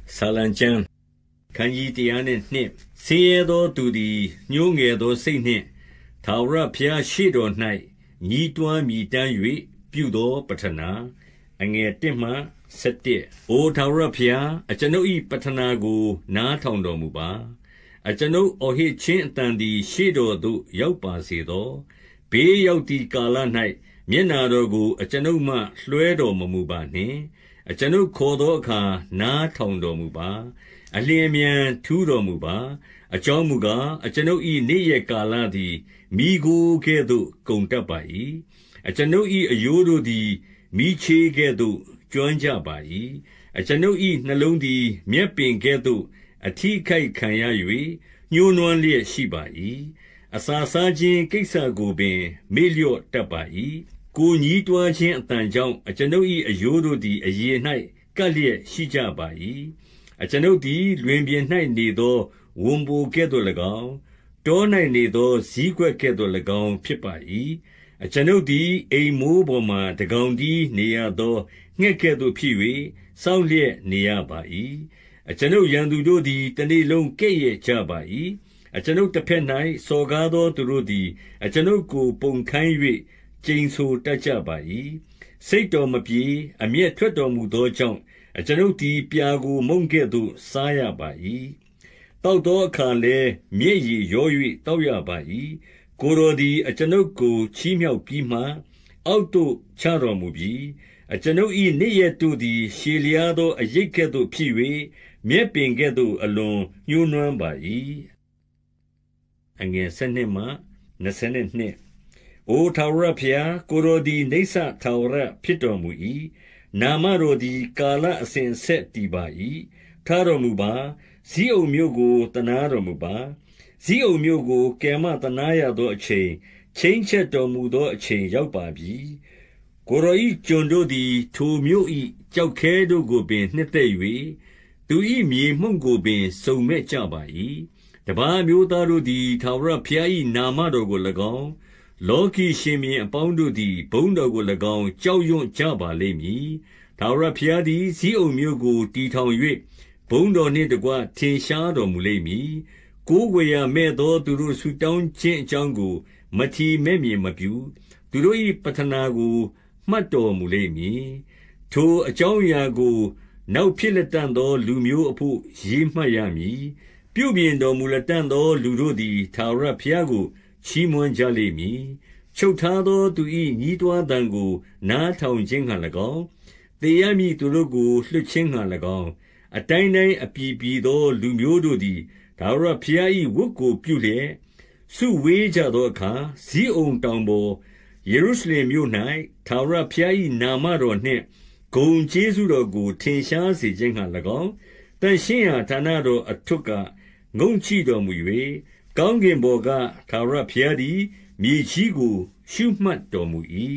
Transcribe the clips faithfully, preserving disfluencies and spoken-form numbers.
ဆာလံကျမ်းခန်းကြီးတရားနှင့်နှင့်ဆင်းရဲသောသူသည်ညှိုးငယ်သောစိတ်နှင့်ထာဝရဘုရားရှေ့တော်၌ညီးတွားမြည်တမ်း၍ပြုသောပဌနာအငယ်တစ်မှဆယ်တစ်အိုထာဝရဘုရားအကျွန်ုပ်၏ပဌနာကိုနားထောင်တော်မူပါအကျွန်ုပ်အော်ဟစ်ခြင်းအတန်သည်ရှေ့တော်သို့ရောက်ပါစေသောဘေးရောက်သည့်ကာလ၌မျက်နာတော်ကိုအကျွန်ုပ်မှလွှဲတော်မမူပါနှင့်အကျွန်ုပ်ခေါ်သောအခါနားထောင်တော်မူပါအလျင်အမြန်ထူးတော်မူပါအကြောင်းမူကားအကျွန်ုပ်၏နေ့ရက်ကာလသည်မိကိုကဲ့သို့ကုန်တတ်ပါ၏အကျွန်ုပ်၏အယိုးတို့သည်မိချေကဲ့သို့ကျွမ်းကြပါ၏အကျွန်ုပ်၏နှလုံးသည်မြက်ပင်ကဲ့သို့အထီးခိုက်ခံရ၍ညှိုးနွမ်းလျက်ရှိပါ၏အစာစားခြင်းကိစ္စကိုပင်မေ့လျော့တတ်ပါ၏ကိုညီးတွားခြင်းအတန်ကြောင့်အကျွန်ုပ်၏အယိုးတို့သည်အရေ၌ကပ်လျက်ရှိကြပါ၏အကျွန်ုပ်သည်လွင်ပြင်၌နေသောဝံပိုကဲ့သို့၎င်းတော၌နေသောဇီးကွက်ကဲ့သို့၎င်းဖြစ်ပါ၏အကျွန်ုပ်သည်အိမ်မိုးပေါ်မှတကောင်တည်းနေရသောငှက်ကဲ့သို့ဖြစ်၍စောင့်လျက်နေရပါ၏အကျွန်ုပ်ရန်သူတို့သည်တနေ့လုံးကဲ့ရဲ့ကြပါ၏အကျွန်ုပ်တစ်ဖက်၌စော်ကားသောသူတို့သည်အကျွန်ုပ်ကိုပုံခိုင်း၍ကျိန်ဆိုတတ်ကြပါ၏စိတ်တော်မပြေအမျက်ထွက်တော်မူသောကြောင့်အကျွန်ုပ်သည်ပြာကိုမုန့်ကဲ့သို့စားရပါ၏တောက်သောအခါလည်းမျက်ရည်ရော၍တောက်ရပါ၏ကိုယ်တော်သည်အကျွန်ုပ်ကိုချီးမြှောက်ပြီးမှအောက်သို့ချတော်မူပြီးအကျွန်ုပ်၏နေ့ရက်တို့သည်ရှည်လျားသောအရိပ်ကဲ့သို့ဖြစ်၍မြက်ပင်ကဲ့သို့အလွန်ညှိုးနွမ်းပါ၏အငယ်၁၂မှ၂၂အိုထာဝရဘုရားကိုယ်တော်သည်နေဆထာဝရဖြစ်တော်မူ၏နာမတော်သည်ကာလအစဉ်ဆက်တည်ပါ၏ထားတော်မူပါဇိအုန်မြို့ကိုတနာတော်မူပါဇိအုန်မြို့ကိုကယ်မတနာရသောအချိန်ချင်းချက်တော်မူသောအချိန်ရောက်ပါပြီကိုယ်တော်၏ကျွန်တို့သည်ထိုမြို့၏ကြောက်ခဲတို့ကိုပင်နှစ်သက်၍သူ၏မြေမှုန့်ကိုပင်စုံမဲ့ကြပါ၏တပါးမျိုးသားတို့သည်ထာဝရဘုရား၏နာမတော်ကို၎င်းလောကီရှင်မြင်းအပေါင်းတို့သည်ဘုန်းတော်ကို၎င်းကြောက်ရွံ့ကြပါလိမ့်မည်ထာဝရဘုရားသည်ဇိအုန်မြို့ကိုတည်ထောင်၍ဘုန်းတော်နှင့်တကွထင်ရှားတော်မူလိမ့်မည်ကိုးကွယ်ရမဲ့သောသူတို့ဆုတောင်းခြင်းအကြောင်းကိုမထီမဲ့မြင်မပြုသူတို့၏ပဌနာကိုမှတ်တော်မူလိမ့်မည်ထိုအကြောင်းအရာကိုနောက်ဖြစ်လက်တန်သောလူမျိုးအဖို့ရေးမှတ်ရမည်ပြုပြင်တော်မူလက်တန်သောလူတို့သည်ထာဝရဘုရားကိုချီးမွမ်းကြလိမ့်မည်ချုပ်ထားသောသူ၏ညီးတွားသံကိုနားထောင်ခြင်းဟံ၎င်းသေရမည်သူတို့ကိုလွှတ်ခြင်းဟံ၎င်းအတိုင်းတိုင်းအပြည်ပြည်သောလူမျိုးတို့သည်ထာဝရဘုရား၏ဝတ်ကိုပြုလျက်စုဝေးကြသောအခါဇိအုန်တောင်ပေါ်ယေရုရှလင်မြို့၌ထာဝရဘုရား၏နာမတော်နှင့်ဂုဏ်ကျေးဇူးတော်ကိုထင်ရှားစေခြင်းဟံ၎င်းတန်ရှင်းရာဌာနတော်အထွတ်ကငုံကြည့်တော်မူ၍ကောင်းကင်ဘော်ကထာဝရဘုရားသည်မြေကြီးကိုရှုမှတ်တော်မူ၏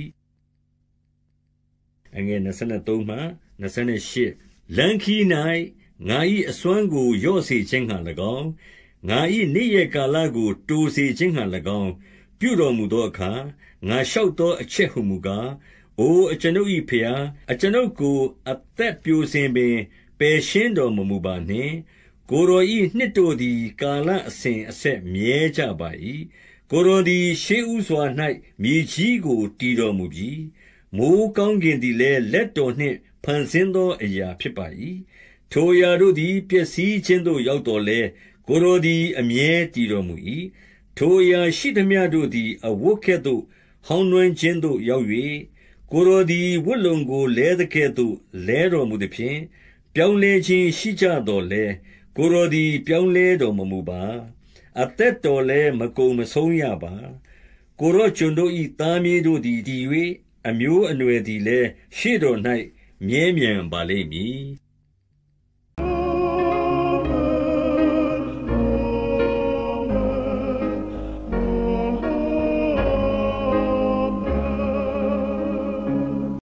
အငယ်၂၃မှ၂၈လမ်းခီး၌ငါ၏အစွမ်းကိုရော့စေခြင်းဟံ၎င်းငါ၏နေ့ရက်ကာလကိုတိုးစေခြင်းဟံ၎င်းပြုတော်မူသောအခါငါလျှောက်သောအချက်ဟုမူကားအိုအကျွန်ုပ်၏ဖျားအကျွန်ုပ်ကိုအသက်ပြိုစင်ပင်ပယ်ရှင်းတော်မမူပါနှင့်ကိုယ်တော်၏နှစ်တို့သည်ကာလအစဉ်အဆက်မြဲကြပါ၏ကိုယ်တော်သည်ရှေးဥစွာ၌မြေကြီးကိုတည်တော်မူပြီးမိုးကောင်းကင်သည်လည်းလက်တော်နှင့်ဖန်ဆင်းသောအရာဖြစ်ပါ၏ထိုအရာတို့သည်ပျက်စီးခြင်းသို့ရောက်တော်လဲကိုယ်တော်သည်အမြဲတည်တော်မူ၏ထိုအရာရှိသမျှတို့သည်အဝတ်ကဲ့သို့ဟောင်းနှွမ်းခြင်းသို့ရောက်၍ကိုယ်တော်သည်ဝတ်လုံကိုလဲသကဲ့သို့လဲတော်မူသည်ဖြင့်ပြောင်းလဲခြင်းရှိကြတော်လဲကိုယ်တော်သည်ပြောင်းလဲတော်မမူပါအသက်တော်လည်းမကုန်မဆုံးရပါကိုယ်တော်ကျွန်တို့၏သားမြေးတို့သည်တည်၍အမျိုးအနွယ်သည်လည်းရှေ့တော်၌မြဲမြံပါလိမ့်မည်